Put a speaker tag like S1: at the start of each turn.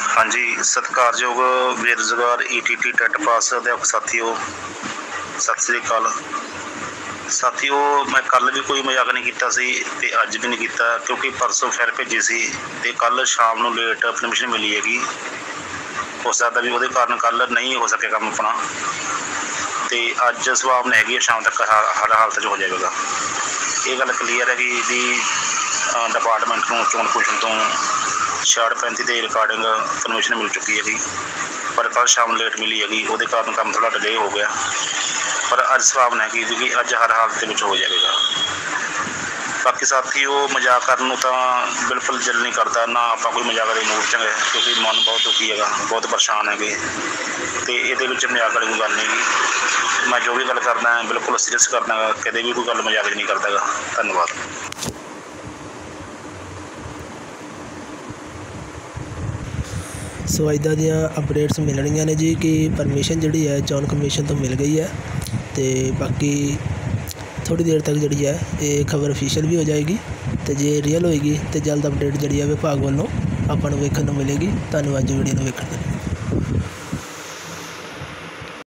S1: हाँ जी, सत्कारयोग बेरोजगार ETT TET पास अध्यापक साथियों, सत श्री अकाल। साथियों, मैं कल भी कोई मजाक नहीं किया सी ते अज भी नहीं किया, क्योंकि परसों फाइल भेजी सी ते कल शाम नूं लेट परमिशन मिली हैगी। हो सकता भी वो कारण कल नहीं हो सके काम अपना, तो अज संभावना हैगी शाम तक हर हालत हो जाएगा। ये गल क्लीयर है कि डिपार्टमेंट को चोण कमीशन तो 66-35 के रिकार्डिंग परमिशन मिल चुकी है, पर कल शाम लेट मिली हैगी, वो कारण काम थोड़ा डिले हो गया। पर अज संभावना है कि अज हर हालत में हो जाएगा। बाकी साथियों, मजाक करने तो बिल्कुल दिल नहीं करता, ना आप कोई मजाक के मूड च है, क्योंकि मन बहुत दुखी है, बहुत परेशान है। तो ये मजाक वाली कोई गल नहीं। मैं जो भी गल करना है बिल्कुल सीरियस करना, कदे भी कोई गल मजाक नहीं करता। धन्यवाद।
S2: सो इदा दी अपडेट्स मिलनियां ने जी कि परमिशन जी है चोन कमीशन तो मिल गई है, तो बाकी थोड़ी देर तक जी है ये खबर ऑफिशियल भी हो जाएगी, तो जे रियल होएगी तो जल्द अपडेट जी है विभाग वालों अपन वेखण नूं मिलेगी। धन्यवाद जी वीडियो नूं वेखण लई।